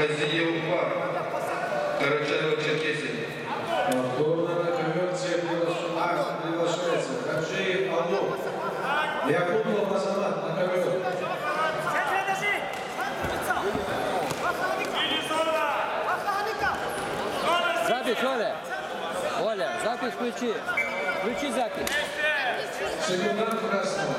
Казиев-Бар, Карачаево-Черкесия. Повторная конверсия приглашается. Хаджиев Алло. Якубов Азамат на ковер. Запись, Оля. Оля, запись включи. Включи запись. Секундант Красного.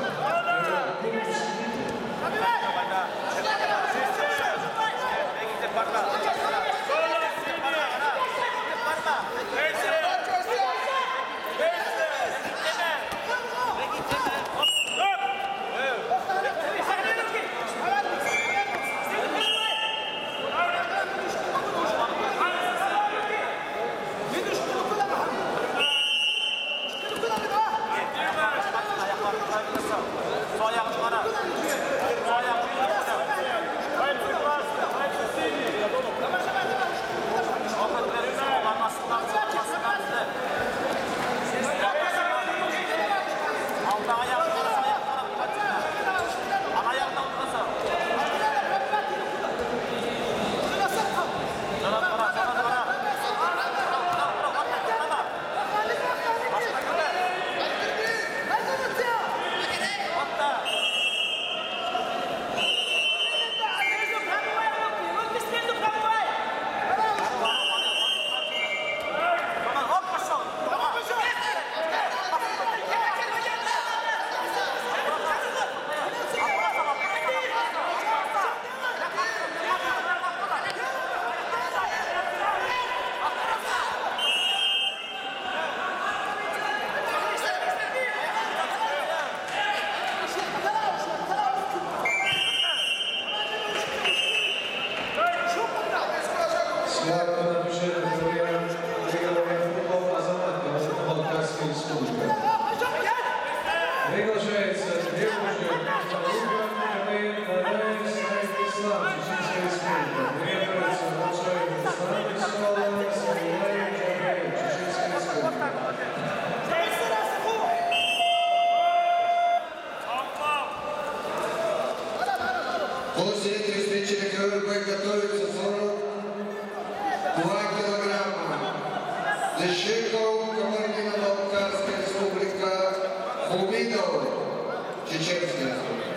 После этой встречи на КВРБ готовится 42 килограмма. Защитов, Кабардино-Балкарская республика, Хубидов, Чеченская.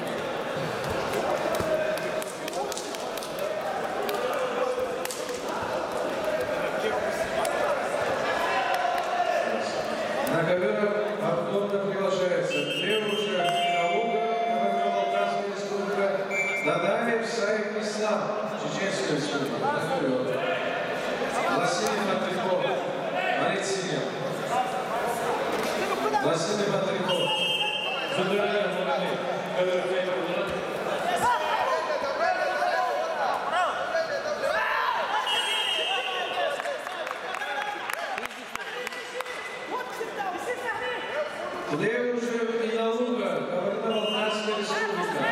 На ковер повторно приглашается Левушек, Калуга, Кабардино-Балкарская республика, Дадаев, Саид Ислам, Чеченская республика. На ковер. Василий Патриков, Алексей. Василий Патриков. Федеральный футболист. Левушек и Калуга, Кабардино-Балкарская республика.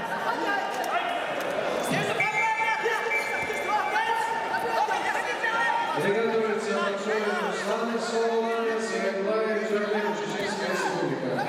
Приготовится большой Руслан Соломонец и Аглая Джарлин, Чеченская республика.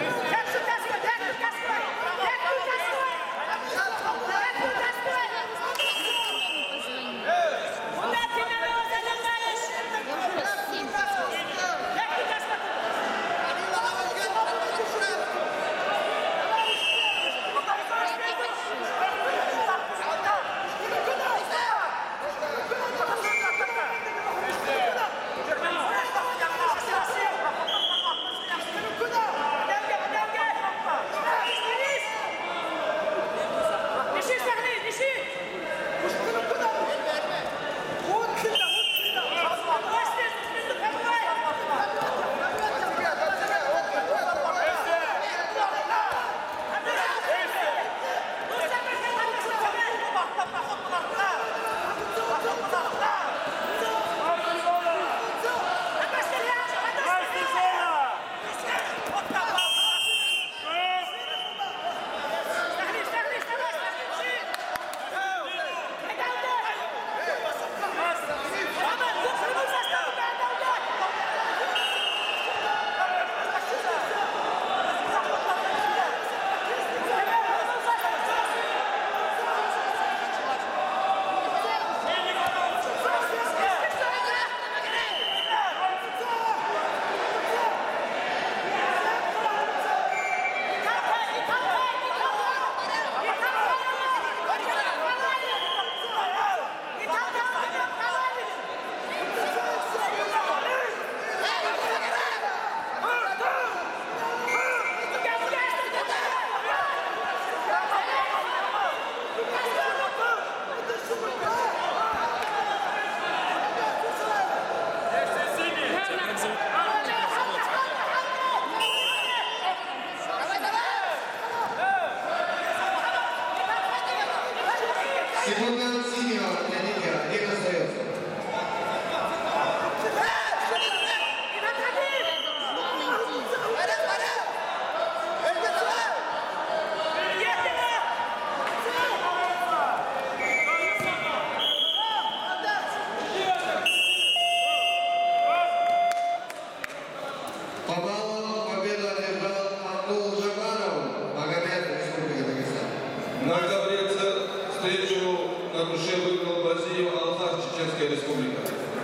На ковре встречу на душе выиграл Бразилию Алхаз, Чеченская Республика.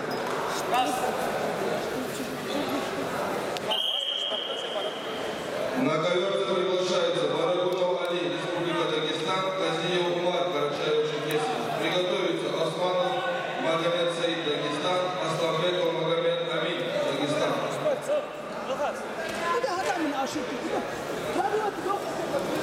На ковер приглашается Барагунов Али, Республика Дагестан, Казиев Умар, Карачаево-Черкесия. Приготовиться Османов Магомед Саид, Дагестан, Асланбеков Магомед Амин, Дагестан.